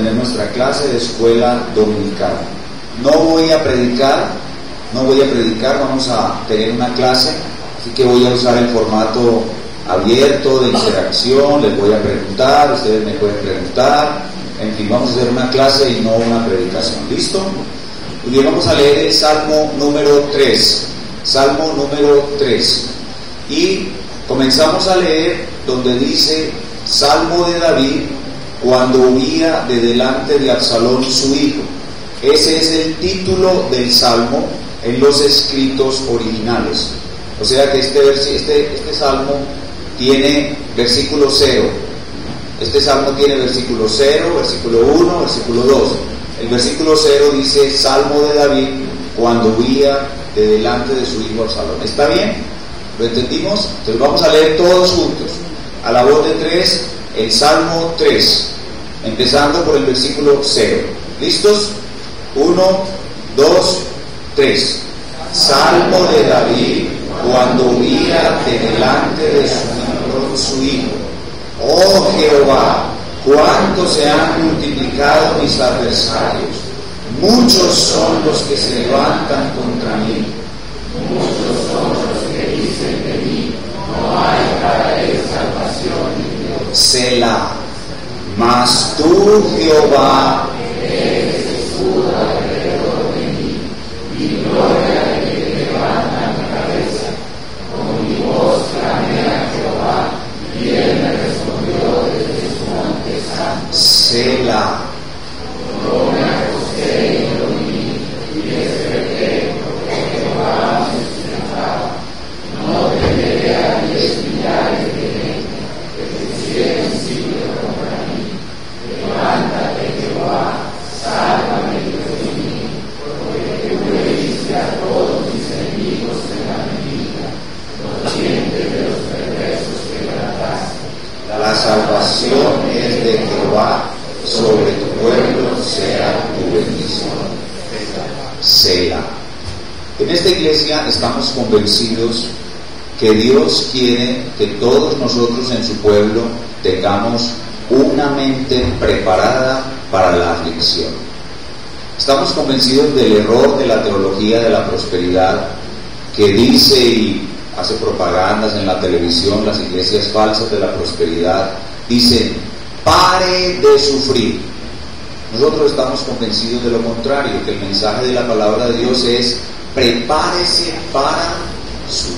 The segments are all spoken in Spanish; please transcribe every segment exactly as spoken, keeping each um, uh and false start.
tener nuestra clase de escuela dominical. No voy a predicar, no voy a predicar, vamos a tener una clase, así que voy a usar el formato abierto de interacción, les voy a preguntar, ustedes me pueden preguntar, en fin, vamos a hacer una clase y no una predicación. ¿Listo? Muy bien, vamos a leer el Salmo número tres, Salmo número tres, y comenzamos a leer donde dice: Salmo de David cuando huía de delante de Absalón su hijo. Ese es el título del Salmo en los escritos originales. O sea que este, este, este Salmo tiene versículo cero. Este Salmo tiene versículo cero, versículo uno, versículo dos. El versículo cero dice: Salmo de David cuando huía de delante de su hijo Absalón. ¿Está bien? ¿Lo entendimos? Entonces vamos a leer todos juntos, a la voz de tres, el Salmo tres, empezando por el versículo cero. ¿Listos? Uno, dos, tres. Salmo de David cuando huía de delante de su, su hijo. Oh Jehová, cuánto se han multiplicado mis adversarios, muchos son los que se levantan contra mí. Muchos son los que dicen de mí: no hay para él salvación en Dios. Selah. Mas tú, Jehová, eres escudo alrededor de mí, mi gloria de que levanta mi cabeza. Con mi voz clamé a Jehová, y él me respondió desde su monte santo. Selah. Yo me acosté y dormí, y desperté, porque Jehová me sustentaba. No temeré a diez millares de gente que pusieron sitio contra mí. Levántate, Jehová, sálvame, Dios mío, porque tú heriste a todos mis enemigos en la medida, los dientes de los perversos quebrantaste. La salvación es de Jehová, sobre tu pueblo sea tu bendición. Selah. En esta iglesia estamos convencidos que Dios quiere que todos nosotros en su pueblo tengamos una mente preparada para la aflicción. Estamos convencidos del error de la teología de la prosperidad que dice y hace propagandas en la televisión, las iglesias falsas de la prosperidad, dicen: pare de sufrir. Nosotros estamos convencidos de lo contrario, que el mensaje de la palabra de Dios es: prepárese para sufrir.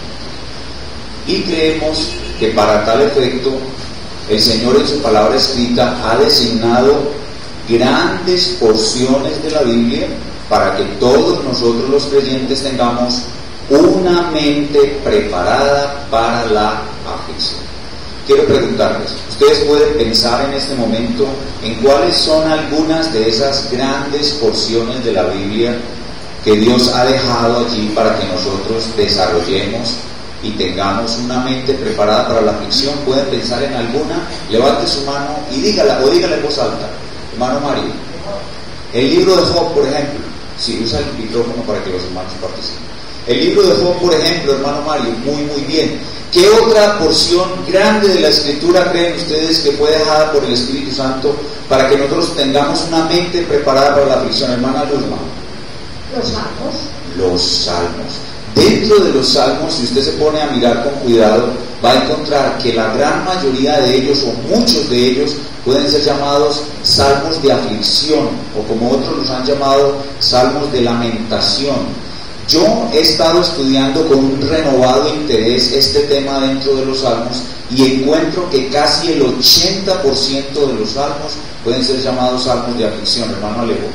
Y creemos que para tal efecto el Señor en su palabra escrita ha designado grandes porciones de la Biblia para que todos nosotros los creyentes tengamos una mente preparada para la aflicción. Quiero preguntarles, ustedes pueden pensar en este momento en cuáles son algunas de esas grandes porciones de la Biblia que Dios ha dejado allí para que nosotros desarrollemos y tengamos una mente preparada para la aflicción. ¿Pueden pensar en alguna? Levante su mano y dígala, o dígala en voz alta. Hermano Mario, el libro de Job, por ejemplo. Sí, usa el micrófono para que los hermanos participen. El libro de Job, por ejemplo, hermano Mario, muy muy bien. ¿Qué otra porción grande de la Escritura creen ustedes que fue dejada por el Espíritu Santo para que nosotros tengamos una mente preparada para la aflicción? Hermana Luzma. Los salmos. Los salmos. Dentro de los salmos, si usted se pone a mirar con cuidado, va a encontrar que la gran mayoría de ellos, o muchos de ellos, pueden ser llamados salmos de aflicción, o como otros los han llamado, salmos de lamentación. Yo he estado estudiando con un renovado interés este tema dentro de los salmos y encuentro que casi el ochenta por ciento de los salmos pueden ser llamados salmos de aflicción. Hermano Alejo.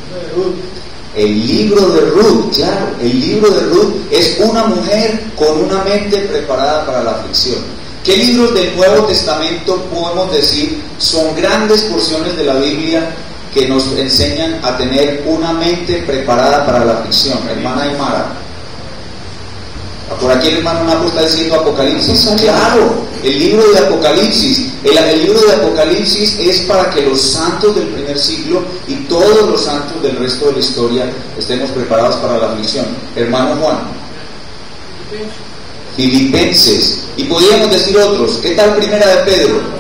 El libro de Ruth, claro, el libro de Ruth es una mujer con una mente preparada para la aflicción. ¿Qué libros del Nuevo Testamento podemos decir son grandes porciones de la Biblia que nos enseñan a tener una mente preparada para la aflicción? Hermana Aymara. Por aquí el hermano Napo está diciendo Apocalipsis. Claro, el libro de Apocalipsis. El, el libro de Apocalipsis es para que los santos del primer siglo y todos los santos del resto de la historia estemos preparados para la aflicción. Hermano Juan. Filipenses. Y podríamos decir otros. ¿Qué tal Primera de Pedro?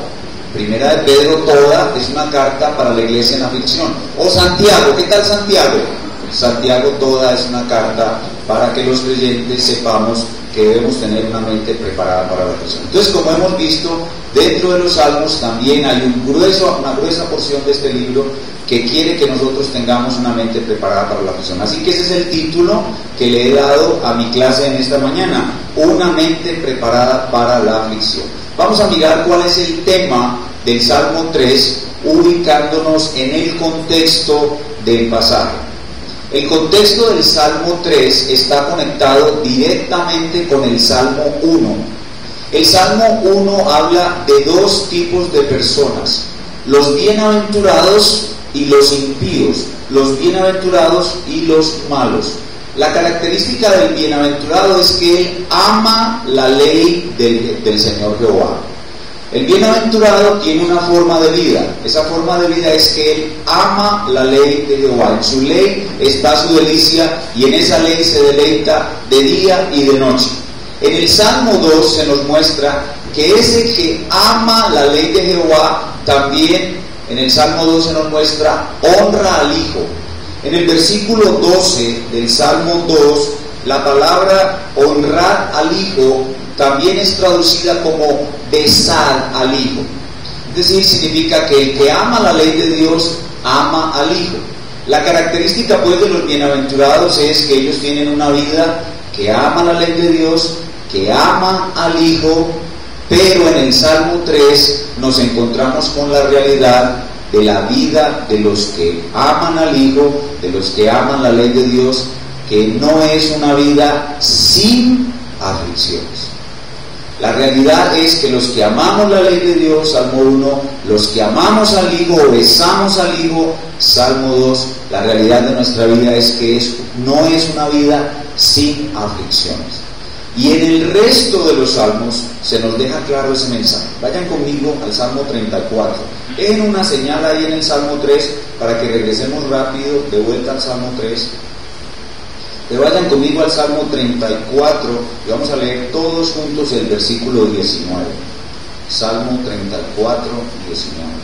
Primera de Pedro toda es una carta para la iglesia en aflicción. O Santiago, ¿qué tal Santiago? Santiago toda es una carta para que los creyentes sepamos que debemos tener una mente preparada para la aflicción. Entonces, como hemos visto, dentro de los Salmos también hay un grueso, una gruesa porción de este libro que quiere que nosotros tengamos una mente preparada para la aflicción. Así que ese es el título que le he dado a mi clase en esta mañana, una mente preparada para la aflicción. Vamos a mirar cuál es el tema del Salmo tres, ubicándonos en el contexto del pasaje. El contexto del Salmo tres está conectado directamente con el Salmo uno. El Salmo uno habla de dos tipos de personas, los bienaventurados y los impíos, los bienaventurados y los malos. La característica del bienaventurado es que él ama la ley del, del Señor Jehová. El bienaventurado tiene una forma de vida. Esa forma de vida es que él ama la ley de Jehová. En su ley está su delicia y en esa ley se deleita de día y de noche. En el Salmo dos se nos muestra que ese que ama la ley de Jehová también, en el Salmo dos se nos muestra, honra al Hijo. En el versículo doce del Salmo dos, la palabra honrar al Hijo también es traducida como besar al Hijo. Es decir, significa que el que ama la ley de Dios, ama al Hijo. La característica pues de los bienaventurados es que ellos tienen una vida que ama la ley de Dios, que ama al Hijo, pero en el Salmo tres nos encontramos con la realidad de la vida de los que aman al Hijo, de los que aman la ley de Dios, que no es una vida sin aflicciones. La realidad es que los que amamos la ley de Dios, Salmo uno, los que amamos al Hijo, besamos al Hijo, Salmo dos, la realidad de nuestra vida es que es, no es una vida sin aflicciones. Y en el resto de los salmos se nos deja claro ese mensaje. Vayan conmigo al Salmo treinta y cuatro. Dejen una señal ahí en el Salmo tres para que regresemos rápido de vuelta al Salmo tres. Pero vayan conmigo al Salmo treinta y cuatro y vamos a leer todos juntos el versículo diecinueve. Salmo treinta y cuatro, diecinueve.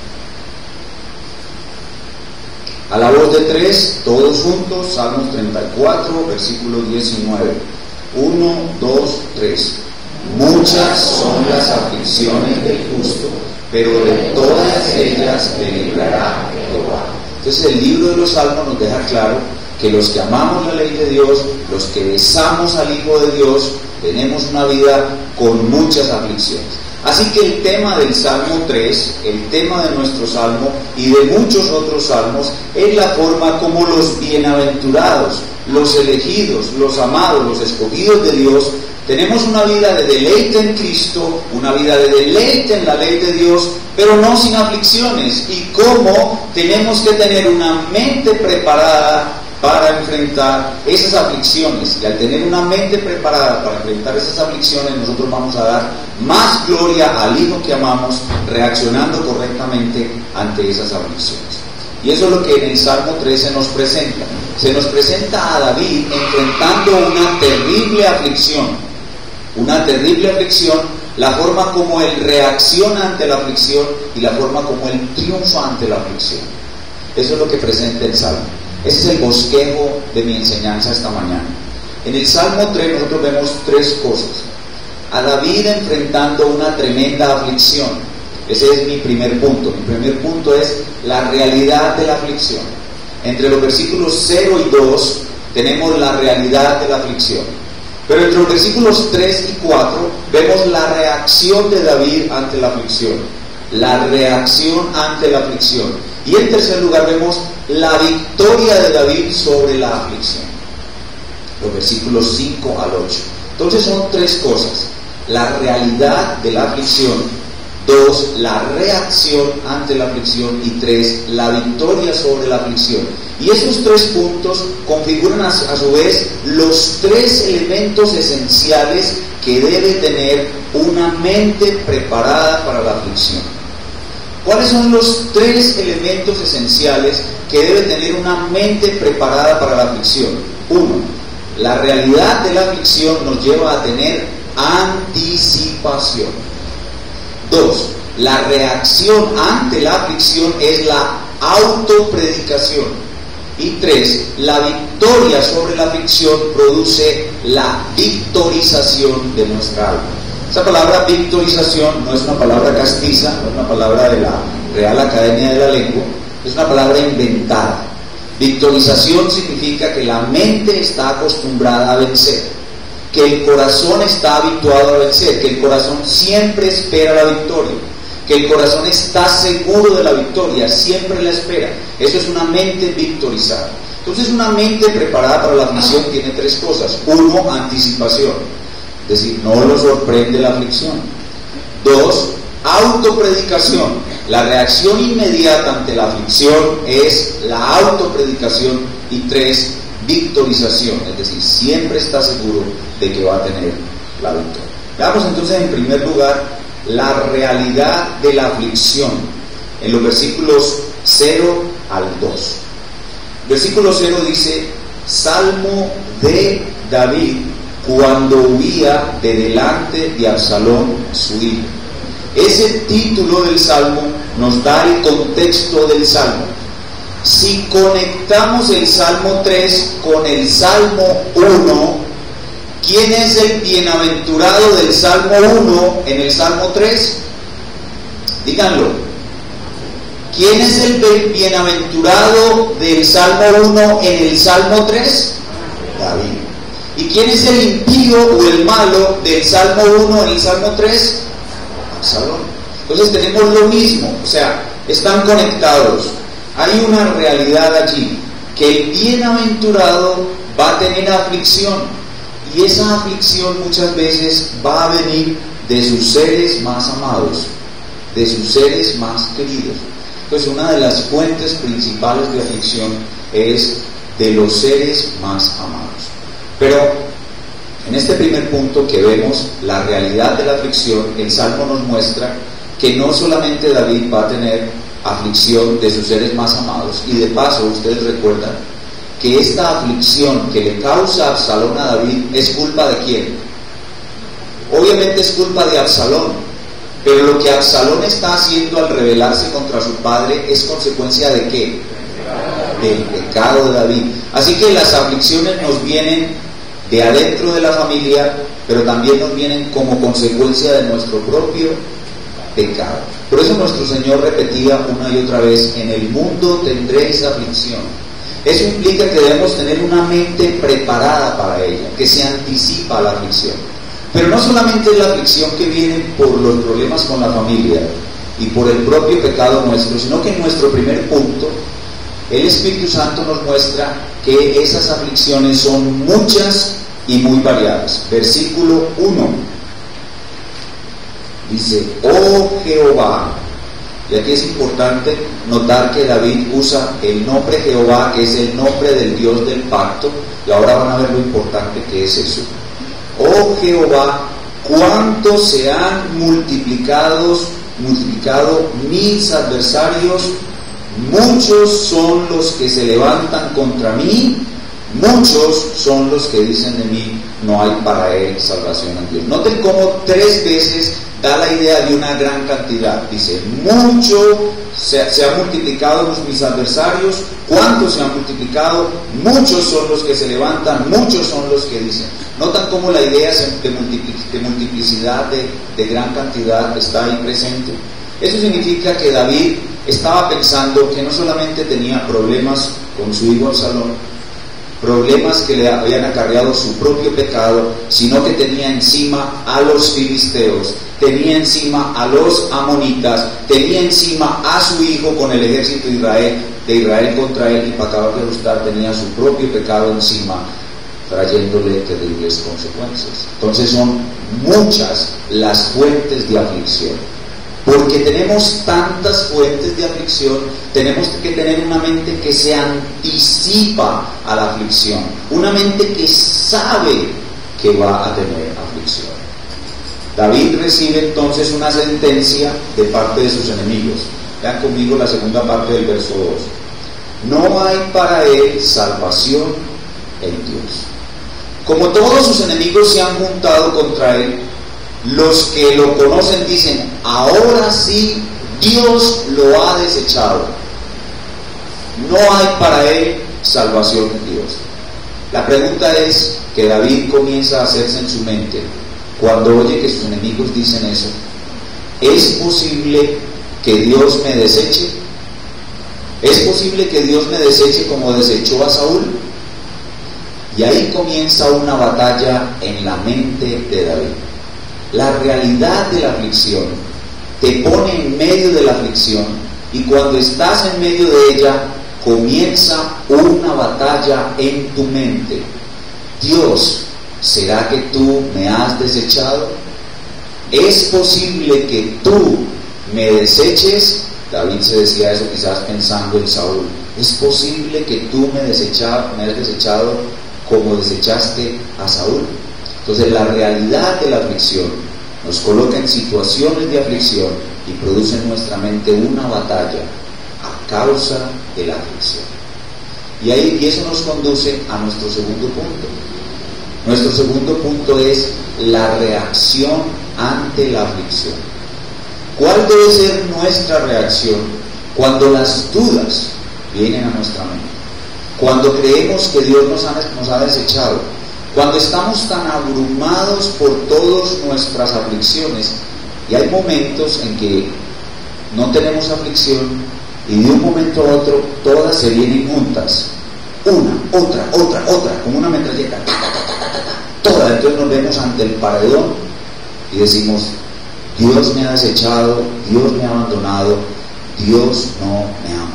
A la voz de tres, todos juntos, Salmo treinta y cuatro, versículo diecinueve. uno, dos, tres. Muchas son las aflicciones del justo, pero de todas ellas le librará Jehová. Entonces el libro de los Salmos nos deja claro que los que amamos la ley de Dios, los que besamos al Hijo de Dios, tenemos una vida con muchas aflicciones. Así que el tema del Salmo tres, el tema de nuestro Salmo y de muchos otros salmos, es la forma como los bienaventurados, los elegidos, los amados, los escogidos de Dios, tenemos una vida de deleite en Cristo, una vida de deleite en la ley de Dios, pero no sin aflicciones. Y cómo tenemos que tener una mente preparada para enfrentar esas aflicciones. Y al tener una mente preparada para enfrentar esas aflicciones, nosotros vamos a dar más gloria al Hijo que amamos, reaccionando correctamente ante esas aflicciones. Y eso es lo que en el Salmo tres se nos presenta. Se nos presenta a David enfrentando una terrible aflicción. Una terrible aflicción, la forma como él reacciona ante la aflicción y la forma como él triunfa ante la aflicción. Eso es lo que presenta el Salmo. Ese es el bosquejo de mi enseñanza esta mañana. En el Salmo tres nosotros vemos tres cosas. A David enfrentando una tremenda aflicción. Ese es mi primer punto. Mi primer punto es la realidad de la aflicción. Entre los versículos cero y dos tenemos la realidad de la aflicción. Pero entre los versículos tres y cuatro vemos la reacción de David ante la aflicción. La reacción ante la aflicción. Y en tercer lugar vemos la victoria de David sobre la aflicción. Los versículos cinco al ocho. Entonces son tres cosas. La realidad de la aflicción. Dos, la reacción ante la aflicción. Y tres, la victoria sobre la aflicción. Y esos tres puntos configuran a, a su vez los tres elementos esenciales que debe tener una mente preparada para la aflicción. ¿Cuáles son los tres elementos esenciales que debe tener una mente preparada para la aflicción? Uno, la realidad de la aflicción nos lleva a tener anticipación. Dos, la reacción ante la aflicción es la autopredicación. Y tres, la victoria sobre la aflicción produce la victorización de nuestra alma. Esa palabra victorización no es una palabra castiza, no es una palabra de la Real Academia de la Lengua, es una palabra inventada. Victorización significa que la mente está acostumbrada a vencer, que el corazón está habituado a vencer, que el corazón siempre espera la victoria, que el corazón está seguro de la victoria, siempre la espera. Eso es una mente victorizada. Entonces, una mente preparada para la aflicción tiene tres cosas. Uno, anticipación, es decir, no lo sorprende la aflicción. Dos, autopredicación. La reacción inmediata ante la aflicción es la autopredicación. Y tres, victorización, es decir, siempre está seguro de que va a tener la victoria. Veamos entonces en primer lugar la realidad de la aflicción en los versículos cero al dos. Versículo cero dice: Salmo de David cuando huía de delante de Absalón su hijo. Ese título del Salmo nos da el contexto del Salmo. Si conectamos el Salmo tres con el Salmo uno, ¿quién es el bienaventurado del Salmo uno en el Salmo tres? Díganlo. ¿Quién es el bienaventurado del Salmo uno en el Salmo tres? David. ¿Y quién es el impío o el malo del Salmo uno en el Salmo tres? Absalón. Entonces tenemos lo mismo, o sea, están conectados. Hay una realidad allí, que el bienaventurado va a tener aflicción, y esa aflicción muchas veces va a venir de sus seres más amados, de sus seres más queridos. Entonces, una de las fuentes principales de aflicción es de los seres más amados. Pero en este primer punto que vemos la realidad de la aflicción, el Salmo nos muestra que no solamente David va a tener aflicción de sus seres más amados, y de paso ustedes recuerdan que esta aflicción que le causa Absalón a David es culpa de quién. Obviamente es culpa de Absalón, pero lo que Absalón está haciendo al rebelarse contra su padre es consecuencia de qué? Del pecado de David. Así que las aflicciones nos vienen de adentro de la familia, pero también nos vienen como consecuencia de nuestro propio pecado. Por eso nuestro Señor repetía una y otra vez: en el mundo tendréis aflicción. Eso implica que debemos tener una mente preparada para ella, que se anticipa a la aflicción. Pero no solamente es la aflicción que viene por los problemas con la familia y por el propio pecado nuestro, sino que en nuestro primer punto el Espíritu Santo nos muestra que esas aflicciones son muchas y muy variadas. Versículo uno dice: oh Jehová. Y aquí es importante notar que David usa el nombre Jehová, que es el nombre del Dios del pacto, y ahora van a ver lo importante que es eso. Oh Jehová, cuánto se han multiplicado, multiplicado mis adversarios, muchos son los que se levantan contra mí, muchos son los que dicen de mí: no hay para él salvación en Dios. Noten cómo tres veces da la idea de una gran cantidad. Dice: mucho se, se han multiplicado mis adversarios. ¿Cuántos se han multiplicado? Muchos son los que se levantan, muchos son los que dicen. Notan cómo la idea de, multiplic, de multiplicidad, de, de gran cantidad está ahí presente. Eso significa que David estaba pensando que no solamente tenía problemas con su hijo Absalón, problemas que le habían acarreado su propio pecado, sino que tenía encima a los filisteos, tenía encima a los amonitas, tenía encima a su hijo con el ejército de Israel, de Israel contra él, y para acabar de ajustar tenía su propio pecado encima, trayéndole terribles consecuencias. Entonces son muchas las fuentes de aflicción. Porque tenemos tantas fuentes de aflicción, tenemos que tener una mente que se anticipa a la aflicción, una mente que sabe que va a tener aflicción. David recibe entonces una sentencia de parte de sus enemigos. Vean conmigo la segunda parte del verso dos. No hay para él salvación en Dios. Como todos sus enemigos se han juntado contra él, los que lo conocen dicen, ahora sí Dios lo ha desechado. No hay para él salvación en Dios. La pregunta es que David comienza a hacerse en su mente cuando oye que sus enemigos dicen eso. ¿Es posible que Dios me deseche? ¿Es posible que Dios me deseche como desechó a Saúl? Y ahí comienza una batalla en la mente de David. La realidad de la aflicción te pone en medio de la aflicción, y cuando estás en medio de ella comienza una batalla en tu mente. Dios, ¿será que tú me has desechado? ¿Es posible que tú me deseches? David se decía eso quizás pensando en Saúl. ¿Es posible que tú me, desecha, me has desechado como desechaste a Saúl? Entonces la realidad de la aflicción nos coloca en situaciones de aflicción y produce en nuestra mente una batalla a causa de la aflicción. Y, ahí, y eso nos conduce a nuestro segundo punto. Nuestro segundo punto es la reacción ante la aflicción. ¿Cuál debe ser nuestra reacción cuando las dudas vienen a nuestra mente? Cuando creemos que Dios nos ha, nos ha desechado, cuando estamos tan abrumados por todas nuestras aflicciones, y hay momentos en que no tenemos aflicción y de un momento a otro todas se vienen juntas, una, otra, otra, otra, como una metralleta, ta, ta, ta, ta, ta, ta, todas. Entonces nos vemos ante el paredón y decimos, Dios me ha desechado, Dios me ha abandonado, Dios no me ama.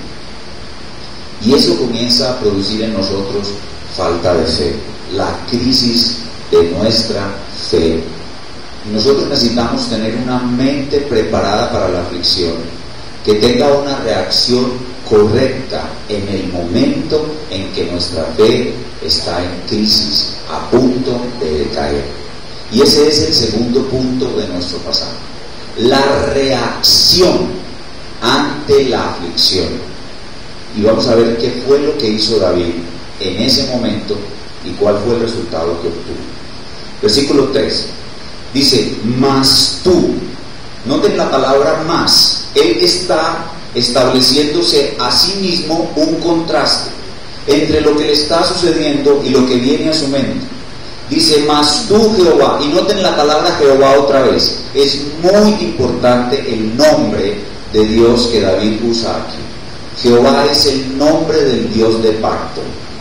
Y eso comienza a producir en nosotros falta de fe, la crisis de nuestra fe. Y nosotros necesitamos tener una mente preparada para la aflicción, que tenga una reacción correcta en el momento en que nuestra fe está en crisis, a punto de decaer. Y ese es el segundo punto de nuestro pasaje, la reacción ante la aflicción. Y vamos a ver qué fue lo que hizo David en ese momento y cuál fue el resultado que obtuvo. Versículo tres dice, mas tú. Noten la palabra más. Él está estableciéndose a sí mismo un contraste entre lo que le está sucediendo y lo que viene a su mente. Dice, mas tú Jehová, y noten la palabra Jehová otra vez. Es muy importante el nombre de Dios que David usa aquí. Jehová es el nombre del Dios de pacto.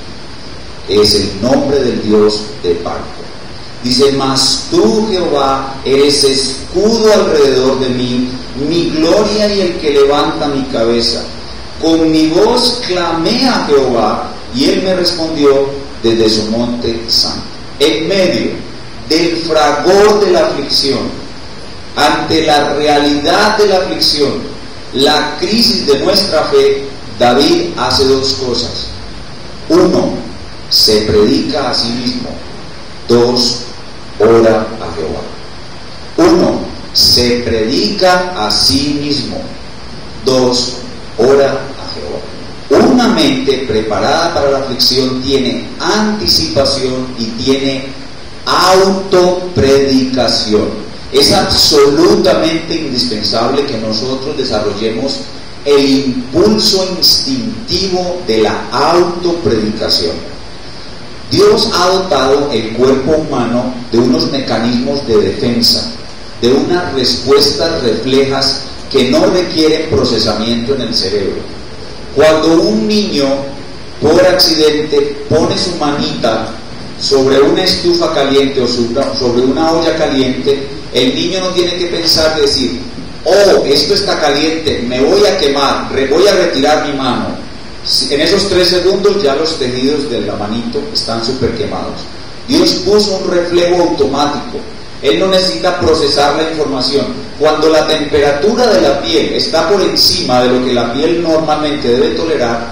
Es el nombre del Dios de pacto. Dice, mas tú Jehová eres escudo alrededor de mí, mi gloria y el que levanta mi cabeza. Con mi voz clamé a Jehová y él me respondió desde su monte santo. En medio del fragor de la aflicción, ante la realidad de la aflicción, la crisis de nuestra fe, David hace dos cosas. Uno, se predica a sí mismo. Dos, ora a Jehová. Uno, se predica a sí mismo. Dos, ora a Jehová. Una mente preparada para la aflicción tiene anticipación y tiene autopredicación. Es absolutamente indispensable que nosotros desarrollemos el impulso instintivo de la autopredicación. Dios ha dotado el cuerpo humano de unos mecanismos de defensa, de unas respuestas reflejas que no requieren procesamiento en el cerebro. Cuando un niño por accidente pone su manita sobre una estufa caliente o sobre una olla caliente, el niño no tiene que pensar y decir, oh, esto está caliente, me voy a quemar, voy a retirar mi mano. En esos tres segundos ya los tejidos de la manito están súper quemados. Dios puso un reflejo automático. Él no necesita procesar la información. Cuando la temperatura de la piel está por encima de lo que la piel normalmente debe tolerar,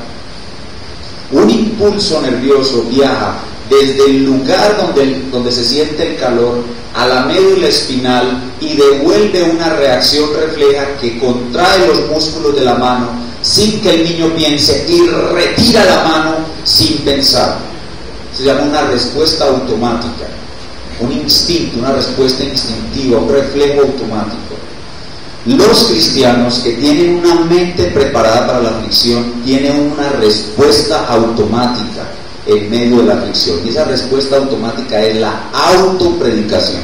un impulso nervioso viaja desde el lugar donde, donde se siente el calor a la médula espinal y devuelve una reacción refleja que contrae los músculos de la mano sin que el niño piense y retira la mano sin pensar. Se llama una respuesta automática. un instinto, una respuesta instintiva, un reflejo automático. Los cristianos que tienen una mente preparada para la aflicción tienen una respuesta automática en medio de la aflicción, y esa respuesta automática es la autopredicación.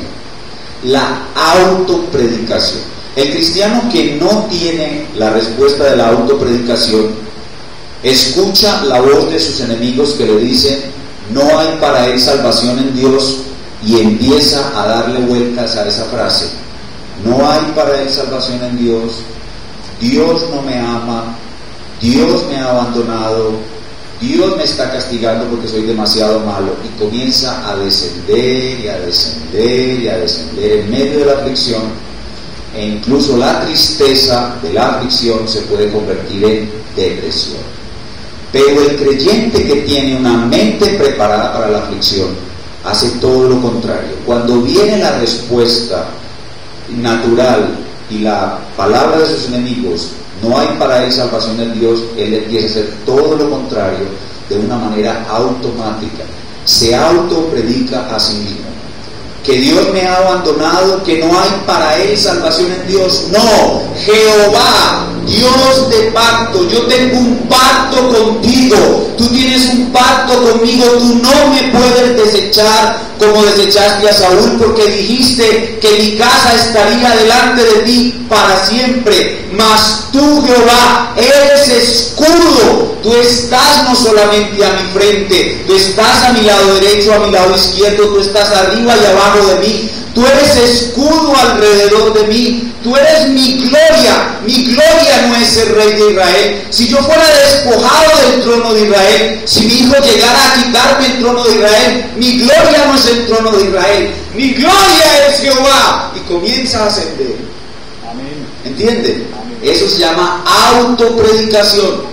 La autopredicación. El cristiano que no tiene la respuesta de la autopredicación escucha la voz de sus enemigos que le dicen no hay para él salvación en Dios, y empieza a darle vueltas a esa frase: no hay para él salvación en Dios, Dios no me ama, Dios me ha abandonado, Dios me está castigando porque soy demasiado malo, y comienza a descender y a descender y a descender en medio de la aflicción, e incluso la tristeza de la aflicción se puede convertir en depresión. Pero el creyente que tiene una mente preparada para la aflicción hace todo lo contrario. Cuando viene la respuesta natural y la palabra de sus enemigos, no hay para él salvación en Dios, él empieza a hacer todo lo contrario de una manera automática. Se autopredica a sí mismo. Que Dios me ha abandonado, que no hay para él salvación en Dios. No, Jehová, Dios de pacto, yo tengo un pacto contigo, tú tienes un pacto conmigo, tú no me puedes desechar como desechaste a Saúl, porque dijiste que mi casa estaría delante de ti para siempre. Mas tú, Jehová, eres escudo, tú estás no solamente a mi frente, tú estás a mi lado derecho, a mi lado izquierdo, tú estás arriba y abajo de mí, tú eres escudo alrededor de mí, tú eres mi gloria. Mi gloria no es el rey de Israel. Si yo fuera despojado del trono de Israel, si mi hijo llegara a quitarme el trono de Israel, mi gloria no es el trono de Israel, mi gloria es Jehová, y comienza a ascender. Amén. ¿Entiende? Amén. Eso se llama autopredicación.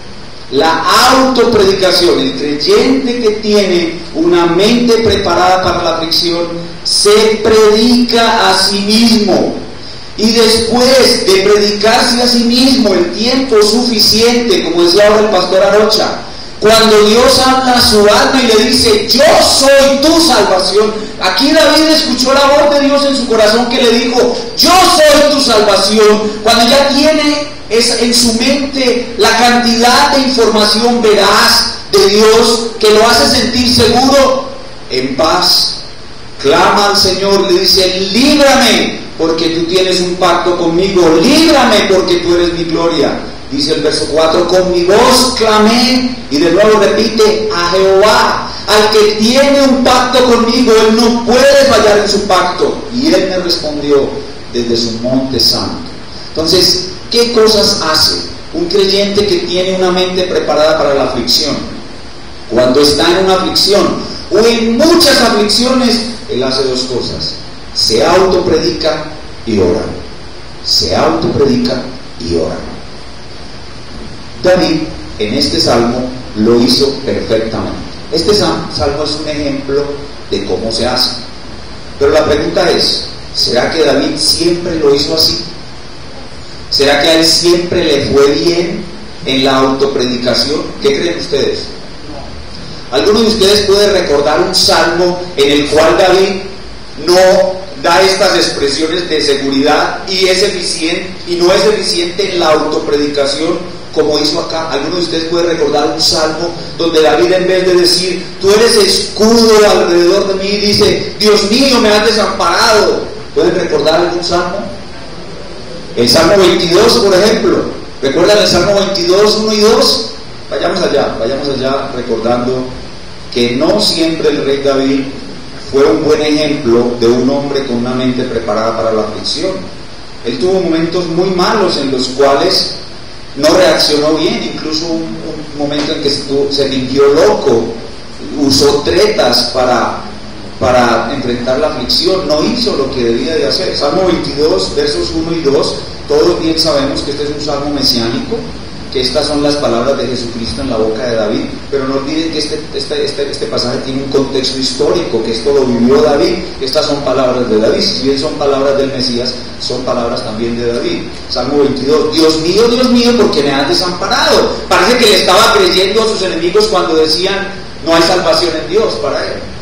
La autopredicación. El creyente que tiene una mente preparada para la aflicción se predica a sí mismo, y después de predicarse a sí mismo el tiempo suficiente, como decía ahora el pastor Arocha, cuando Dios habla a su alma y le dice yo soy tu salvación. Aquí David escuchó la voz de Dios en su corazón que le dijo yo soy tu salvación. Cuando ya tiene es en su mente la cantidad de información veraz de Dios que lo hace sentir seguro, en paz, clama al Señor, le dice líbrame porque tú tienes un pacto conmigo, líbrame porque tú eres mi gloria. Dice el verso cuatro, con mi voz clamé, y de nuevo repite, a Jehová, al que tiene un pacto conmigo, él no puede fallar en su pacto. Y él me respondió desde su monte santo. Entonces, ¿qué cosas hace un creyente que tiene una mente preparada para la aflicción? Cuando está en una aflicción o en muchas aflicciones, él hace dos cosas: se autopredica y ora. Se autopredica y ora. David en este salmo lo hizo perfectamente. Este salmo es un ejemplo de cómo se hace. Pero la pregunta es, ¿será que David siempre lo hizo así? ¿Será que a él siempre le fue bien en la autopredicación? ¿Qué creen ustedes? ¿Alguno de ustedes puede recordar un salmo en el cual David no da estas expresiones de seguridad y es eficiente y no es eficiente en la autopredicación como hizo acá? ¿Alguno de ustedes puede recordar un salmo donde David, en vez de decir tú eres escudo alrededor de mí, dice Dios mío me has desamparado? ¿Pueden recordar algún salmo? El Salmo veintidós, por ejemplo. ¿Recuerdan el Salmo veintidós, uno y dos? Vayamos allá, vayamos allá recordando que no siempre el rey David fue un buen ejemplo de un hombre con una mente preparada para la aflicción. Él tuvo momentos muy malos en los cuales no reaccionó bien, incluso un, un momento en que estuvo, se fingió loco, usó tretas para, para enfrentar la aflicción, no hizo lo que debía de hacer. Salmo veintidós, versos uno y dos, todos bien sabemos que este es un salmo mesiánico, que estas son las palabras de Jesucristo en la boca de David, pero no olviden que este, este, este, este pasaje tiene un contexto histórico, que esto lo vivió David. Estas son palabras de David, si bien son palabras del Mesías, son palabras también de David. Salmo veintidós, Dios mío, Dios mío, ¿por qué me has desamparado? Parece que le estaba creyendo a sus enemigos cuando decían no hay salvación en Dios para él.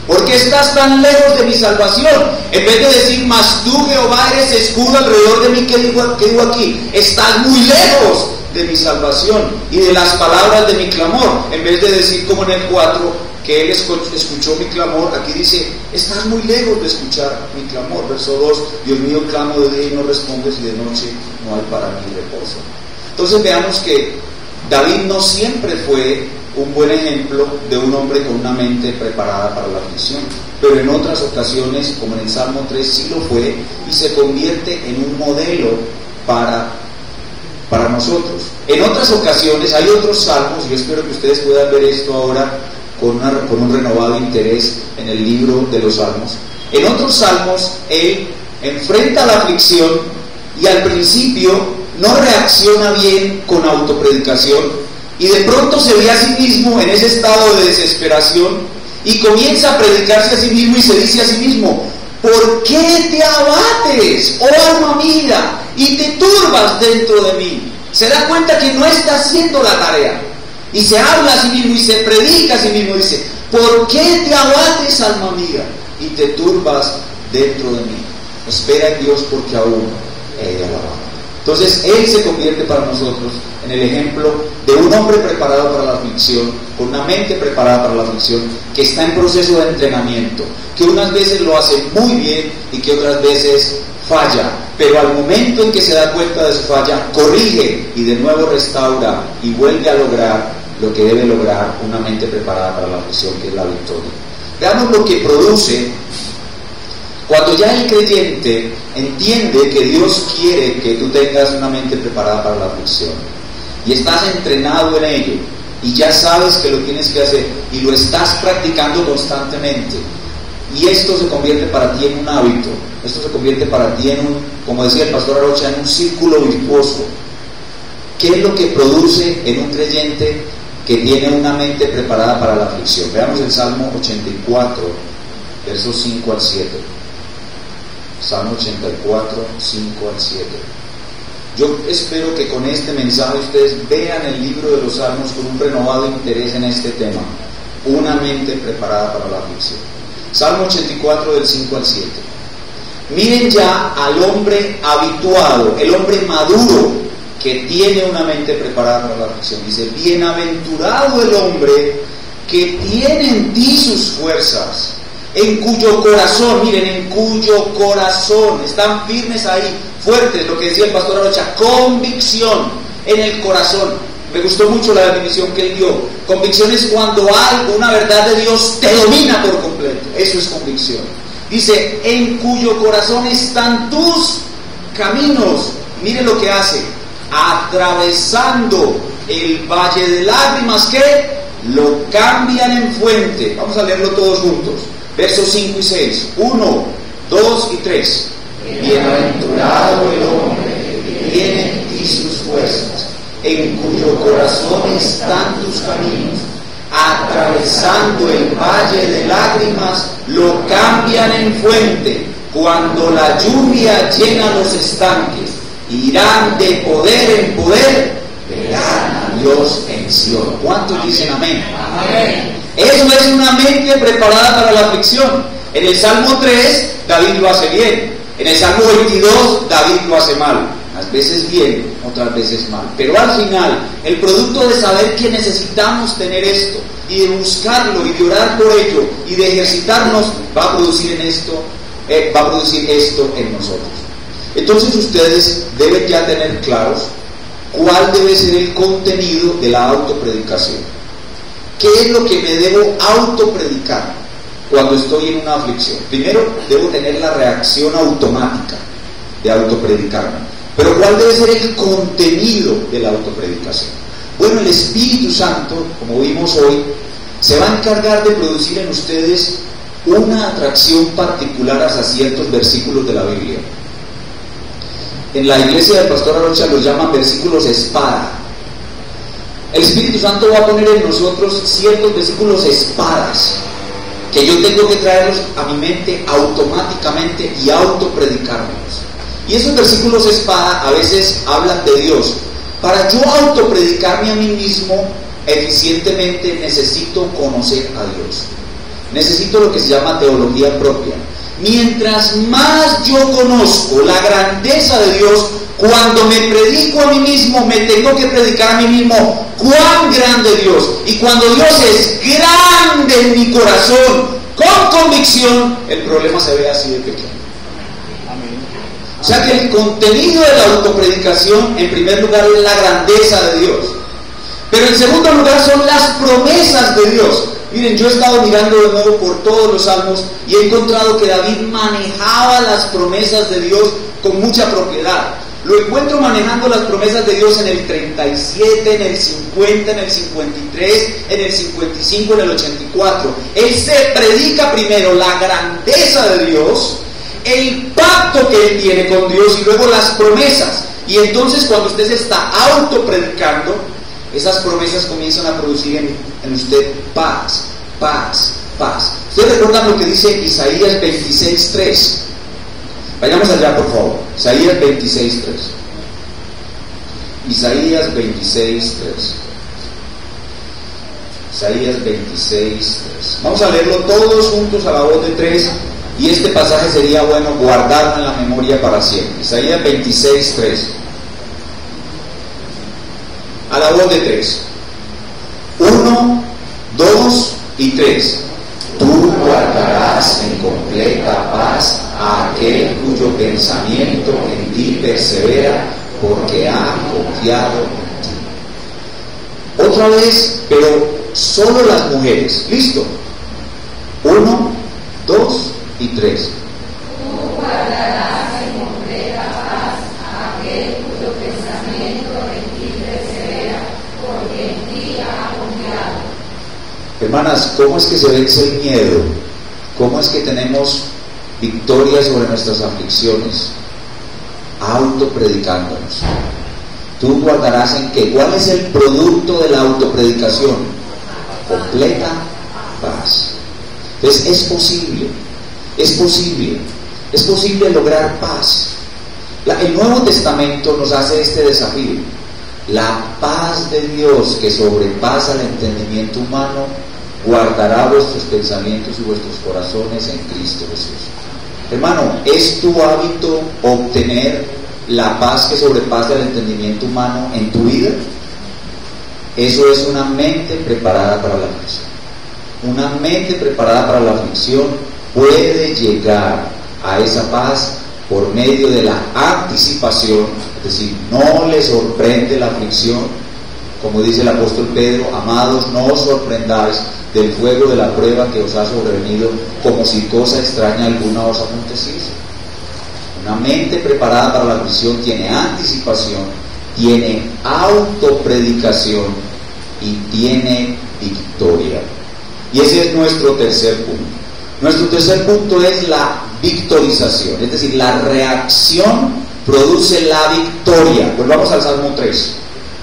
¿Por qué estás tan lejos de mi salvación? En vez de decir, mas tú, Jehová, eres escudo alrededor de mí, ¿qué digo, qué digo aquí? Estás muy lejos de mi salvación y de las palabras de mi clamor. En vez de decir como en el cuatro, que él escuchó mi clamor, aquí dice, estás muy lejos de escuchar mi clamor. Verso dos, Dios mío, clamo de día y no respondes, y de noche no hay para mí reposo. Entonces veamos que David no siempre fue un buen ejemplo de un hombre con una mente preparada para la aflicción, pero en otras ocasiones, como en el Salmo tres, sí lo fue, y se convierte en un modelo para, para nosotros. En otras ocasiones hay otros salmos, y yo espero que ustedes puedan ver esto ahora con, una, con un renovado interés en el libro de los salmos. En otros salmos él enfrenta la aflicción y al principio no reacciona bien con autopredicación, y de pronto se ve a sí mismo en ese estado de desesperación y comienza a predicarse a sí mismo y se dice a sí mismo, ¿por qué te abates, oh alma mía, y te turbas dentro de mí? Se da cuenta que no está haciendo la tarea y se habla a sí mismo y se predica a sí mismo, dice, ¿por qué te abates, alma mía, y te turbas dentro de mí? Espera en Dios, porque aún he de alabar. Entonces él se convierte para nosotros en el ejemplo de un hombre preparado para la aflicción, con una mente preparada para la aflicción, que está en proceso de entrenamiento, que unas veces lo hace muy bien y que otras veces falla, pero al momento en que se da cuenta de su falla, corrige y de nuevo restaura y vuelve a lograr lo que debe lograr una mente preparada para la aflicción, que es la victoria. Veamos lo que produce cuando ya el creyente entiende que Dios quiere que tú tengas una mente preparada para la aflicción y estás entrenado en ello y ya sabes que lo tienes que hacer y lo estás practicando constantemente, y esto se convierte para ti en un hábito, esto se convierte para ti en un, como decía el pastor Arocha, en un círculo virtuoso. ¿Qué es lo que produce en un creyente que tiene una mente preparada para la aflicción? Veamos el Salmo ochenta y cuatro, versos cinco al siete. Salmo ochenta y cuatro, cinco al siete. Yo espero que con este mensaje ustedes vean el libro de los Salmos con un renovado interés en este tema, una mente preparada para la aflicción. Salmo ochenta y cuatro, del cinco al siete. Miren ya al hombre habituado, el hombre maduro, que tiene una mente preparada para la aflicción. Dice, bienaventurado el hombre que tiene en ti sus fuerzas, en cuyo corazón, miren, en cuyo corazón, están firmes ahí, fuertes, lo que decía el pastor Arocha, convicción en el corazón. Me gustó mucho la definición que él dio. Convicción es cuando algo, una verdad de Dios, te domina por completo. Eso es convicción. Dice, en cuyo corazón están tus caminos. Miren lo que hace, atravesando el valle de lágrimas, que lo cambian en fuente. Vamos a leerlo todos juntos. Versos cinco y seis, uno, dos y tres. Bienaventurado el hombre que tiene en ti sus fuerzas, en cuyo corazón están tus caminos, atravesando el valle de lágrimas, lo cambian en fuente. Cuando la lluvia llena los estanques, irán de poder en poder, verán a Dios en Sion. ¿Cuántos dicen amén? Amén. Eso es una mente preparada para la aflicción. En el Salmo tres, David lo hace bien. En el Salmo veintidós, David lo hace mal. Unas veces bien, otras veces mal. Pero al final, el producto de saber que necesitamos tener esto, y de buscarlo, y de orar por ello, y de ejercitarnos, va a producir en esto, eh, va a producir esto en nosotros. Entonces ustedes deben ya tener claros cuál debe ser el contenido de la autopredicación. ¿Qué es lo que me debo autopredicar cuando estoy en una aflicción? Primero, debo tener la reacción automática de autopredicarme. Pero ¿cuál debe ser el contenido de la autopredicación? Bueno, el Espíritu Santo, como vimos hoy, se va a encargar de producir en ustedes una atracción particular hacia ciertos versículos de la Biblia. En la iglesia del pastor Arocha los llaman versículos espada. El Espíritu Santo va a poner en nosotros ciertos versículos espadas que yo tengo que traerlos a mi mente automáticamente y autopredicármelos. Y esos versículos espada a veces hablan de Dios. Para yo autopredicarme a mí mismo eficientemente necesito conocer a Dios. necesito lo que se llama teología propia. Mientras más yo conozco la grandeza de Dios, cuando me predico a mí mismo, me tengo que predicar a mí mismo cuán grande Dios. Y cuando Dios es grande en mi corazón, con convicción, el problema se ve así de pequeño. O sea que el contenido de la autopredicación, en primer lugar, es la grandeza de Dios. Pero en segundo lugar son las promesas de Dios. Miren, yo he estado mirando de nuevo por todos los salmos y he encontrado que David manejaba las promesas de Dios con mucha propiedad. Lo encuentro manejando las promesas de Dios en el treinta y siete, en el cincuenta, en el cincuenta y tres, en el cincuenta y cinco, en el ochenta y cuatro. Él se predica primero la grandeza de Dios, el pacto que él tiene con Dios y luego las promesas. Y entonces cuando usted se está autopredicando, esas promesas comienzan a producir en, en usted paz, paz, paz. ¿Ustedes recuerdan lo que dice Isaías veintiséis tres? Vayamos allá, por favor. Isaías veintiséis tres. Isaías veintiséis tres. Isaías veintiséis tres. Vamos a leerlo todos juntos a la voz de tres. Y este pasaje sería bueno guardarlo en la memoria para siempre. Isaías veintiséis tres. A la voz de tres. Uno, dos y tres. Tú guardarás en completa paz a aquel cuyo pensamiento en ti persevera, porque ha confiado en ti. Otra vez, pero solo las mujeres. ¿Listo? Uno, dos y tres. Tú guardarás en completa paz a aquel cuyo pensamiento en ti persevera, porque en ti ha confiado. Hermanas, ¿cómo es que se vence el miedo? ¿Cómo es que tenemos victoria sobre nuestras aflicciones? Autopredicándonos. Tú guardarás en qué. ¿Cuál es el producto de la autopredicación? Completa paz. Entonces es posible, es posible, es posible lograr paz. La, el Nuevo Testamento nos hace este desafío. La paz de Dios que sobrepasa el entendimiento humano guardará vuestros pensamientos y vuestros corazones en Cristo Jesús. Hermano, ¿es tu hábito obtener la paz que sobrepasa el entendimiento humano en tu vida? Eso es una mente preparada para la aflicción. Una mente preparada para la aflicción puede llegar a esa paz por medio de la anticipación, es decir, no le sorprende la aflicción, como dice el apóstol Pedro: amados, no os sorprendáis del fuego de la prueba que os ha sobrevenido, como si cosa extraña alguna os aconteciese. Una mente preparada para la aflicción tiene anticipación, tiene autopredicación y tiene victoria. Y ese es nuestro tercer punto. Nuestro tercer punto es la victorización, es decir, la reacción produce la victoria. Volvamos al Salmo tres.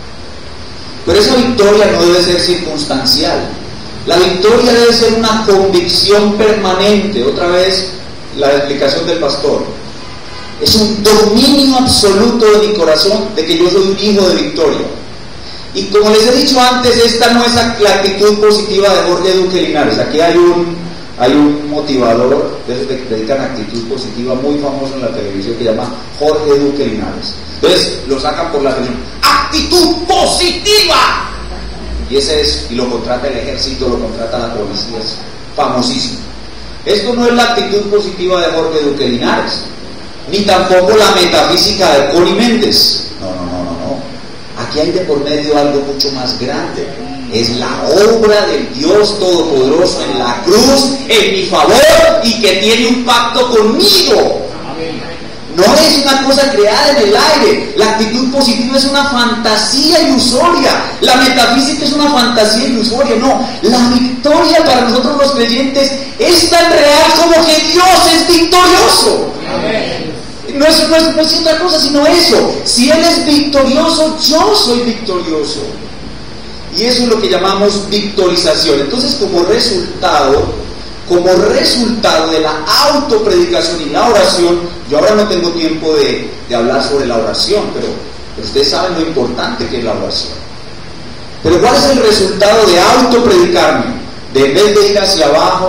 Pero esa victoria no debe ser circunstancial. La victoria debe ser una convicción permanente. Otra vez, la explicación del pastor. Es un dominio absoluto de mi corazón de que yo soy un hijo de victoria. Y como les he dicho antes, esta no es la actitud positiva de Jorge Duque Linares. Aquí hay un, hay un motivador de esos que predican actitud positiva muy famoso en la televisión que se llama Jorge Duque Linares. Entonces lo sacan por la televisión. ¡Actitud positiva! Y ese es, y lo contrata el ejército, lo contrata la policía, es famosísimo. Esto no es la actitud positiva de Jorge Duque Linares, ni tampoco la metafísica de Connie Méndez. No, no, no, no, no. Aquí hay de por medio algo mucho más grande. Es la obra del Dios Todopoderoso en la cruz, en mi favor, y que tiene un pacto conmigo. No es una cosa creada en el aire. La actitud positiva es una fantasía ilusoria. La metafísica es una fantasía ilusoria. No, la victoria para nosotros los creyentes es tan real como que Dios es victorioso. Amén. No es, no, es, no es otra cosa sino eso. Si Él es victorioso, yo soy victorioso. Y eso es lo que llamamos victorización. Entonces, como resultado como resultado de la autopredicación y la oración, yo ahora no tengo tiempo de, de hablar sobre la oración, pero, pero ustedes saben lo importante que es la oración. Pero ¿cuál es el resultado de autopredicarme? De en vez de ir hacia abajo,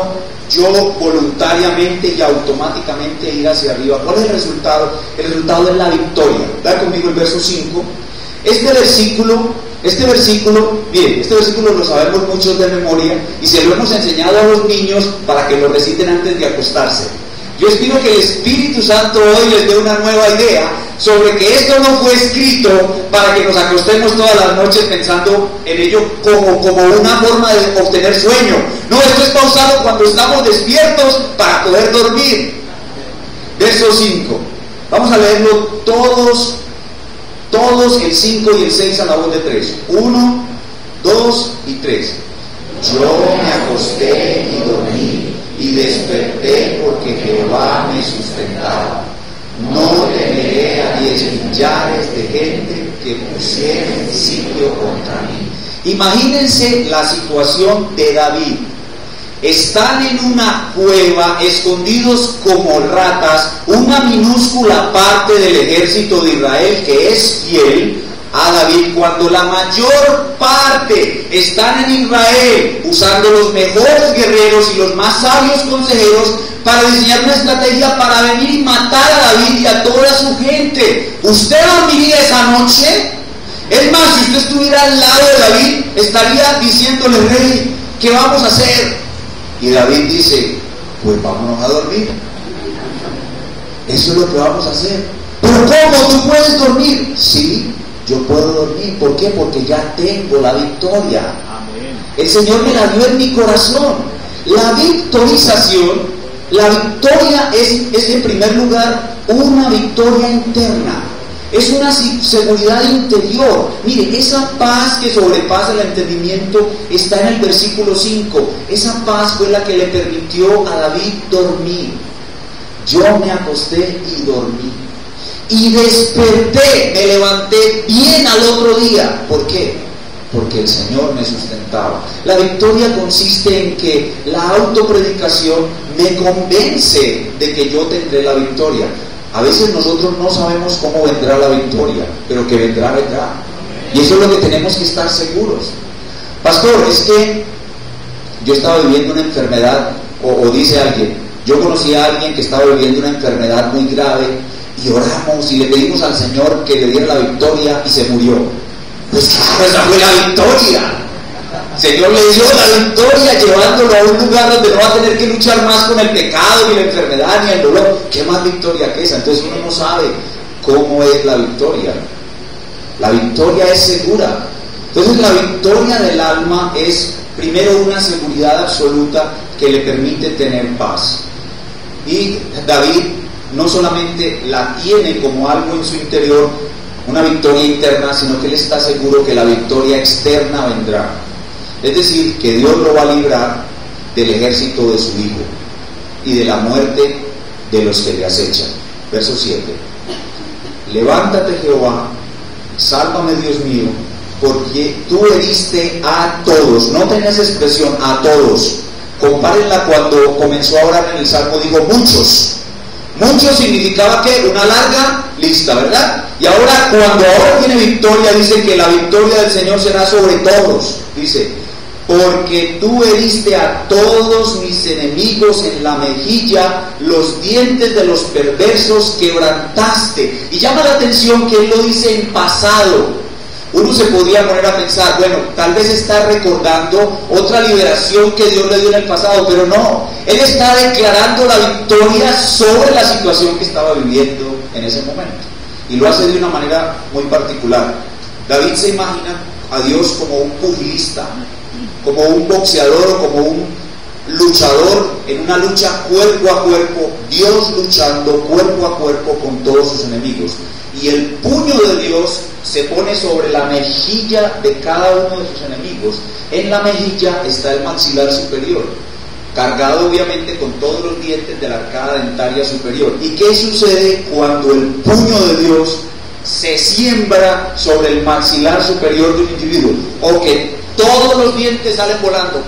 yo voluntariamente y automáticamente ir hacia arriba. ¿Cuál es el resultado? El resultado es la victoria. Da conmigo el verso cinco. Este versículo, este versículo, bien, este versículo lo sabemos muchos de memoria y se lo hemos enseñado a los niños para que lo reciten antes de acostarse. Yo espero que el Espíritu Santo hoy les dé una nueva idea sobre que esto no fue escrito para que nos acostemos todas las noches pensando en ello como, como una forma de obtener sueño. No, esto está usado cuando estamos despiertos para poder dormir. Verso cinco. Vamos a leerlo todos, todos el cinco y el seis a la voz de tres. uno, dos y tres. Yo me acosté y dormí, y desperté porque Jehová me sustentaba. No temeré a diez millares de gente que pusieren sitio contra mí. Imagínense la situación de David. Están en una cueva, escondidos como ratas, una minúscula parte del ejército de Israel que es fiel a David, cuando la mayor parte están en Israel usando los mejores guerreros y los más sabios consejeros para diseñar una estrategia para venir y matar a David y a toda su gente. ¿Usted dormiría esa noche? Es más, si usted estuviera al lado de David, estaría diciéndole: rey, ¿qué vamos a hacer? Y David dice: pues vámonos a dormir. Eso es lo que vamos a hacer. ¿Pero cómo? ¿Tú puedes dormir? Sí, yo puedo dormir. ¿Por qué? Porque ya tengo la victoria. Amén. El Señor me la dio en mi corazón. La victorización, la victoria es, es en primer lugar una victoria interna. Es una seguridad interior. Mire, esa paz que sobrepasa el entendimiento está en el versículo cinco. Esa paz fue la que le permitió a David dormir. Yo me acosté y dormí. Y desperté, me levanté bien al otro día. ¿Por qué? Porque el Señor me sustentaba. La victoria consiste en que la autopredicación me convence de que yo tendré la victoria. A veces nosotros no sabemos cómo vendrá la victoria, pero que vendrá, vendrá. Y eso es lo que tenemos que estar seguros. Pastor, es que yo estaba viviendo una enfermedad, o, o dice alguien, yo conocí a alguien que estaba viviendo una enfermedad muy grave, y oramos y le pedimos al Señor que le diera la victoria y se murió. Pues claro, esa fue la victoria. El Señor le dio la victoria llevándolo a un lugar donde no va a tener que luchar más con el pecado, ni la enfermedad, ni el dolor. ¿Qué más victoria que esa? Entonces uno no sabe cómo es la victoria. La victoria es segura. Entonces la victoria del alma es primero una seguridad absoluta que le permite tener paz. Y David no solamente la tiene como algo en su interior, una victoria interna, sino que él está seguro que la victoria externa vendrá. Es decir, que Dios lo va a librar del ejército de su Hijo y de la muerte de los que le acechan. Verso siete. Levántate, Jehová, sálvame, Dios mío, porque tú heriste a todos. Noten esa expresión, a todos. Compárenla cuando comenzó a orar en el Salmo, dijo muchos. Muchos significaba que una larga lista, ¿verdad? Y ahora, cuando ahora tiene victoria, dice que la victoria del Señor será sobre todos. Dice: porque tú heriste a todos mis enemigos en la mejilla, los dientes de los perversos quebrantaste. Y llama la atención que él lo dice en pasado. Uno se podría poner a pensar, bueno, tal vez está recordando otra liberación que Dios le dio en el pasado, pero no, él está declarando la victoria sobre la situación que estaba viviendo en ese momento, y lo hace de una manera muy particular. David se imagina a Dios como un pugilista, como un boxeador o como un luchador en una lucha cuerpo a cuerpo, Dios luchando cuerpo a cuerpo con todos sus enemigos. Y el puño de Dios se pone sobre la mejilla de cada uno de sus enemigos. En la mejilla está el maxilar superior, cargado obviamente con todos los dientes de la arcada dentaria superior. ¿Y qué sucede cuando el puño de Dios se siembra sobre el maxilar superior de un individuo? O que todos los dientes salen volando.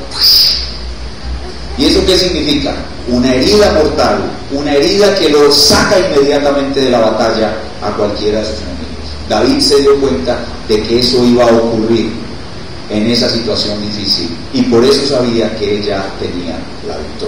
¿Y eso qué significa? Una herida mortal, una herida que lo saca inmediatamente de la batalla a cualquiera de sus enemigos. David se dio cuenta de que eso iba a ocurrir en esa situación difícil, y por eso sabía que ella tenía la victoria.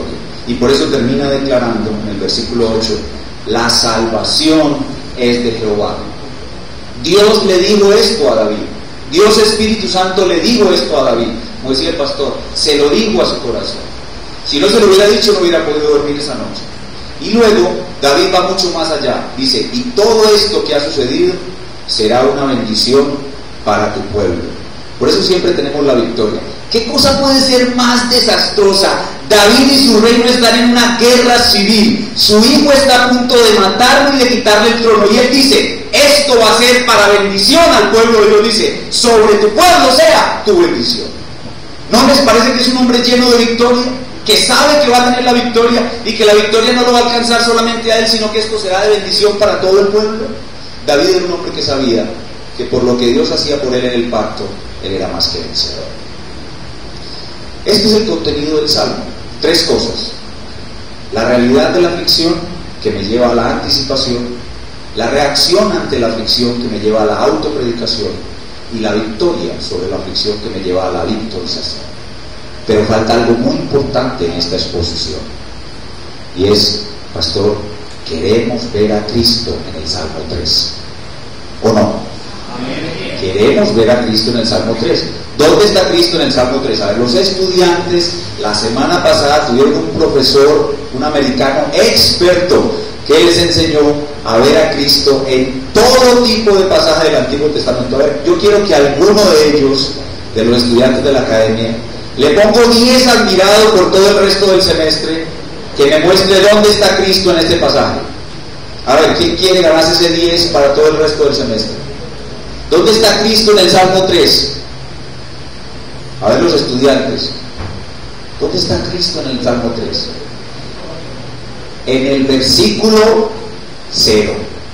Y por eso termina declarando en el versículo ocho, la salvación es de Jehová. Dios le dijo esto a David. Dios Espíritu Santo le dijo esto a David. Como decía el pastor, se lo dijo a su corazón. Si no se lo hubiera dicho, no hubiera podido dormir esa noche. Y luego David va mucho más allá. Dice, y todo esto que ha sucedido será una bendición para tu pueblo. Por eso siempre tenemos la victoria. ¿Qué cosa puede ser más desastrosa? David y su reino están en una guerra civil. Su hijo está a punto de matarlo y de quitarle el trono. Y él dice, esto va a ser para bendición al pueblo de Dios. Dice, sobre tu pueblo sea tu bendición. ¿No les parece que es un hombre lleno de victoria? Que sabe que va a tener la victoria y que la victoria no lo va a alcanzar solamente a él, sino que esto será de bendición para todo el pueblo. David era un hombre que sabía que por lo que Dios hacía por él en el pacto, él era más que vencedor. Este es el contenido del Salmo. Tres cosas: la realidad de la aflicción, que me lleva a la anticipación; la reacción ante la aflicción, que me lleva a la autopredicación; y la victoria sobre la aflicción, que me lleva a la victorización. Pero falta algo muy importante en esta exposición, y es, pastor, queremos ver a Cristo en el Salmo tres, ¿o no? Amén. Queremos ver a Cristo en el Salmo tres. ¿Dónde está Cristo en el Salmo tres? A ver, los estudiantes la semana pasada tuvieron un profesor, un americano experto, que les enseñó a ver a Cristo en todo tipo de pasajes del Antiguo Testamento. A ver, yo quiero que alguno de ellos, de los estudiantes de la academia, le pongo diez admirado por todo el resto del semestre, que me muestre dónde está Cristo en este pasaje. A ver, ¿quién quiere ganarse ese diez para todo el resto del semestre? ¿Dónde está Cristo en el Salmo tres? A ver, los estudiantes, ¿dónde está Cristo en el Salmo tres? En el versículo cero.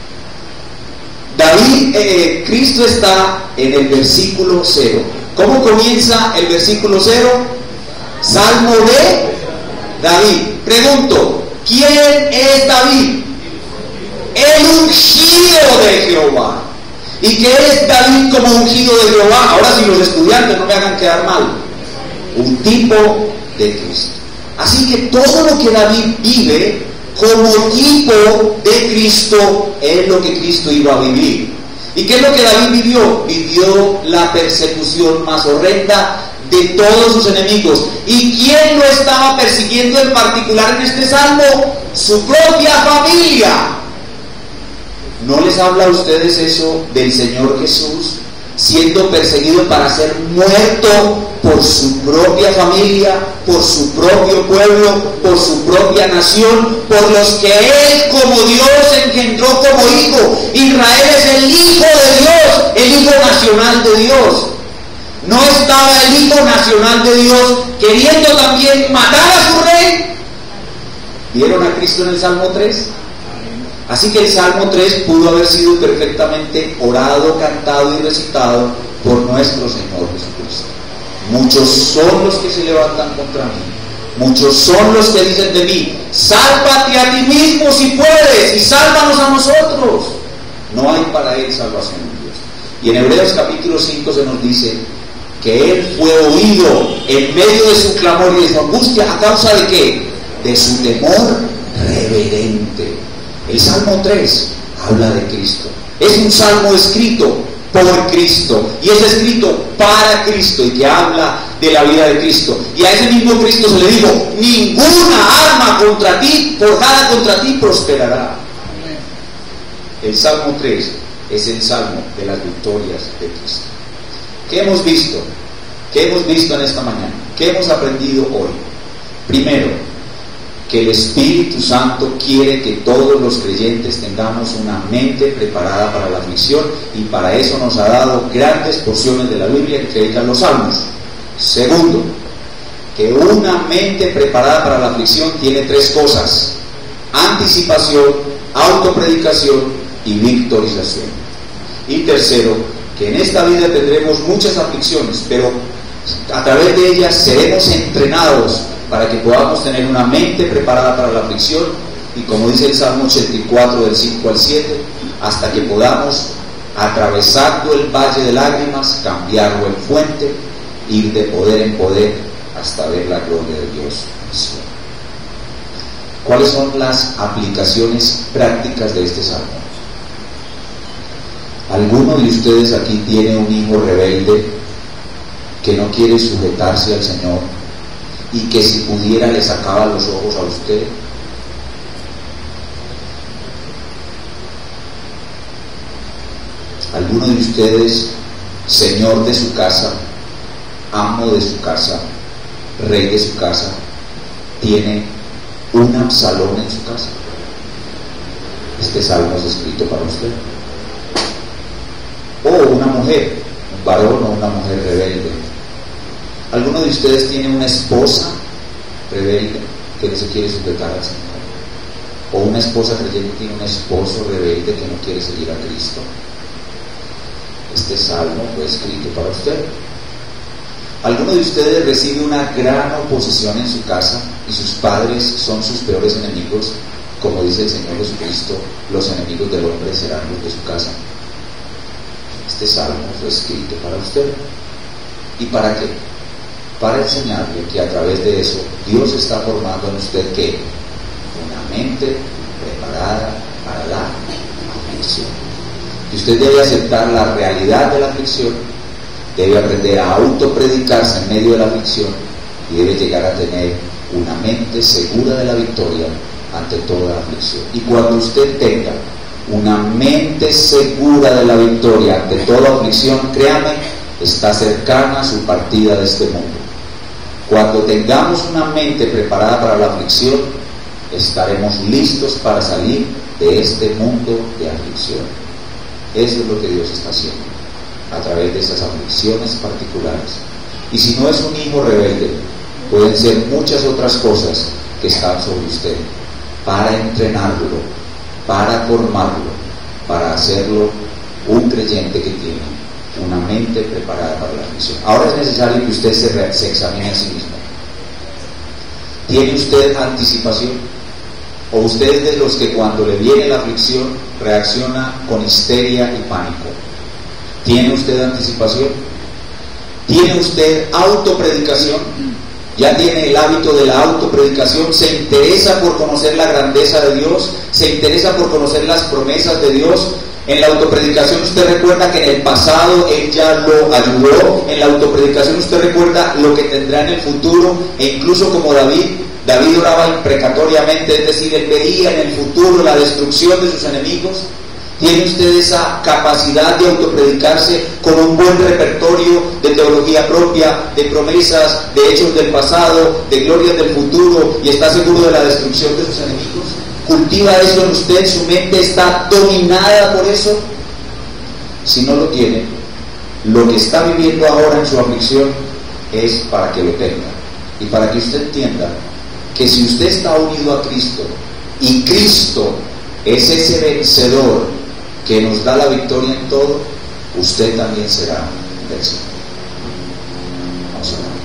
David, eh, Cristo está en el versículo cero. ¿Cómo comienza el versículo cero? Salmo de David. Pregunto, ¿quién es David? El ungido de Jehová. ¿Y qué es David como ungido de Jehová? Ahora, si los estudiantes no me hagan quedar mal, un tipo de Cristo. Así que todo lo que David vive como tipo de Cristo es lo que Cristo iba a vivir. ¿Y qué es lo que David vivió? Vivió la persecución más horrenda de todos sus enemigos. ¿Y quién lo estaba persiguiendo en particular en este salmo? Su propia familia. ¿No les habla a ustedes eso del Señor Jesús siendo perseguido para ser muerto por su propia familia, por su propio pueblo, por su propia nación, por los que Él como Dios engendró como hijo? Israel es el hijo de Dios, el hijo nacional de Dios. ¿No estaba el hijo nacional de Dios queriendo también matar a su rey? ¿Vieron a Cristo en el Salmo tres? Así que el Salmo tres pudo haber sido perfectamente orado, cantado y recitado por nuestro Señor Jesucristo. Muchos son los que se levantan contra mí, muchos son los que dicen de mí, sálvate a ti mismo si puedes y sálvanos a nosotros. No hay para él salvación en Dios. Y en Hebreos capítulo cinco se nos dice que él fue oído en medio de su clamor y de su angustia. ¿A causa de qué? De su temor reverente. El Salmo tres habla de Cristo. Es un salmo escrito por Cristo y es escrito para Cristo y que habla de la vida de Cristo. Y a ese mismo Cristo se le dijo: ninguna arma contra ti, forjada contra ti, prosperará. El Salmo tres es el salmo de las victorias de Cristo. ¿Qué hemos visto? ¿Qué hemos visto en esta mañana? ¿Qué hemos aprendido hoy? Primero, que el Espíritu Santo quiere que todos los creyentes tengamos una mente preparada para la aflicción, y para eso nos ha dado grandes porciones de la Biblia, entre ellas los Salmos. Segundo, que una mente preparada para la aflicción tiene tres cosas: anticipación, autopredicación y victorización. Y tercero, que en esta vida tendremos muchas aflicciones, pero a través de ellas seremos entrenados para que podamos tener una mente preparada para la aflicción, y como dice el Salmo ochenta y cuatro del cinco al siete, hasta que podamos, atravesando el valle de lágrimas, cambiarlo en fuente, ir de poder en poder hasta ver la gloria de Dios. ¿Cuáles son las aplicaciones prácticas de este salmo? ¿Alguno de ustedes aquí tiene un hijo rebelde que no quiere sujetarse al Señor y que si pudiera le sacaba los ojos a usted? ¿Alguno de ustedes, señor de su casa, amo de su casa, rey de su casa, tiene un Absalón en su casa? Este salmo es escrito para usted. O una mujer, un varón o una mujer rebelde. ¿Alguno de ustedes tiene una esposa rebelde que no se quiere sujetar al Señor? ¿O una esposa creyente tiene un esposo rebelde que no quiere seguir a Cristo? Este salmo fue escrito para usted. ¿Alguno de ustedes recibe una gran oposición en su casa y sus padres son sus peores enemigos? Como dice el Señor Jesucristo, los enemigos del hombre serán los de su casa. Este salmo fue escrito para usted. ¿Y para qué? Para enseñarle que a través de eso Dios está formando en usted ¿qué? Una mente preparada para la aflicción. Y usted debe aceptar la realidad de la aflicción, debe aprender a autopredicarse en medio de la aflicción y debe llegar a tener una mente segura de la victoria ante toda aflicción. Y cuando usted tenga una mente segura de la victoria ante toda aflicción, créame, está cercana a su partida de este mundo. Cuando tengamos una mente preparada para la aflicción, estaremos listos para salir de este mundo de aflicción. Eso es lo que Dios está haciendo a través de esas aflicciones particulares. Y si no es un hijo rebelde, pueden ser muchas otras cosas que están sobre usted para entrenarlo, para formarlo, para hacerlo un creyente que tiene una mente preparada para la aflicción. Ahora es necesario que usted se, re, se examine a sí mismo. ¿Tiene usted anticipación? ¿O usted es de los que cuando le viene la aflicción reacciona con histeria y pánico? ¿Tiene usted anticipación? ¿Tiene usted autopredicación? ¿Ya tiene el hábito de la autopredicación? ¿Se interesa por conocer la grandeza de Dios? ¿Se interesa por conocer las promesas de Dios? En la autopredicación usted recuerda que en el pasado Él ya lo ayudó. En la autopredicación usted recuerda lo que tendrá en el futuro. E incluso como David, David oraba imprecatoriamente, es decir, él veía en el futuro la destrucción de sus enemigos. ¿Tiene usted esa capacidad de autopredicarse con un buen repertorio de teología propia, de promesas, de hechos del pasado, de glorias del futuro, y está seguro de la destrucción de sus enemigos? ¿Cultiva eso en usted? ¿Su mente está dominada por eso? Si no lo tiene, lo que está viviendo ahora en su aflicción es para que lo tenga y para que usted entienda que si usted está unido a Cristo y Cristo es ese vencedor que nos da la victoria en todo, usted también será vencedor. Vamos a orar.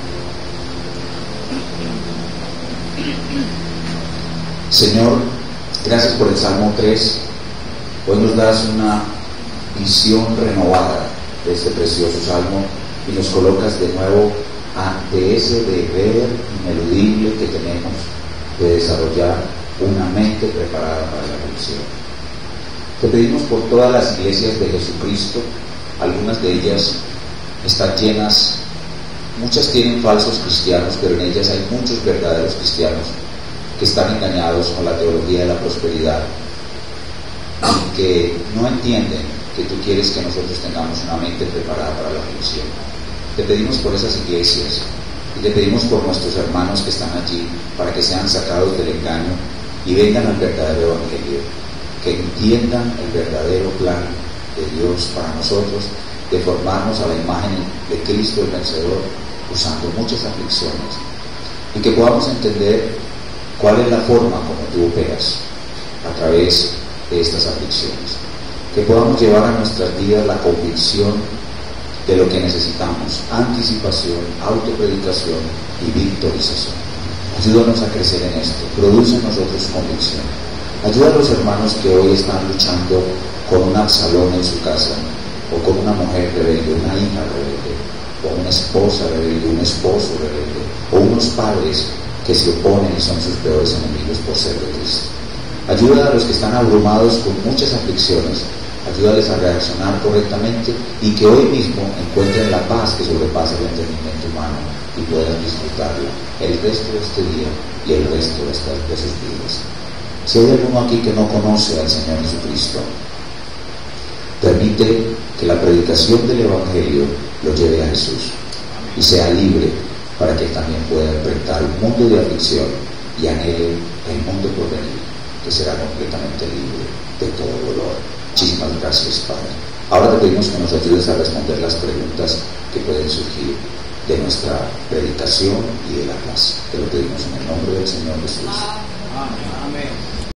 Señor, gracias por el Salmo tres. Hoy nos das una visión renovada de este precioso Salmo y nos colocas de nuevo ante ese deber ineludible que tenemos de desarrollar una mente preparada para la aflicción. Te pedimos por todas las iglesias de Jesucristo. Algunas de ellas están llenas, muchas tienen falsos cristianos, pero en ellas hay muchos verdaderos cristianos que están engañados con la teología de la prosperidad y que no entienden que tú quieres que nosotros tengamos una mente preparada para la aflicción. Te pedimos por esas iglesias y te pedimos por nuestros hermanos que están allí para que sean sacados del engaño y vengan al verdadero evangelio, que entiendan el verdadero plan de Dios para nosotros, de formarnos a la imagen de Cristo el vencedor, usando muchas aflicciones, y que podamos entender cuál es la forma como tú operas a través de estas aflicciones, que podamos llevar a nuestras vidas la convicción de lo que necesitamos: anticipación, autopredicación y victorización. Ayúdanos a crecer en esto, produce en nosotros convicción. Ayuda a los hermanos que hoy están luchando con un Absalón en su casa, o con una mujer rebelde, una hija rebelde, o una esposa rebelde, un esposo rebelde, o unos padres que se oponen y son sus peores enemigos por ser de Cristo. Ayuda a los que están abrumados con muchas aflicciones, ayúdales a reaccionar correctamente y que hoy mismo encuentren la paz que sobrepasa el entendimiento humano y puedan disfrutarla el resto de este día y el resto de, estas, de sus vidas. Si hay alguno aquí que no conoce al Señor Jesucristo, permite que la predicación del Evangelio lo lleve a Jesús y sea libre para que él también pueda enfrentar un mundo de aflicción y anhele el mundo por venir, que será completamente libre de todo dolor. Muchísimas gracias, Padre. Ahora te pedimos que nos ayudes a responder las preguntas que pueden surgir de nuestra predicación y de la clase. Te lo pedimos en el nombre del Señor Jesús. Amén.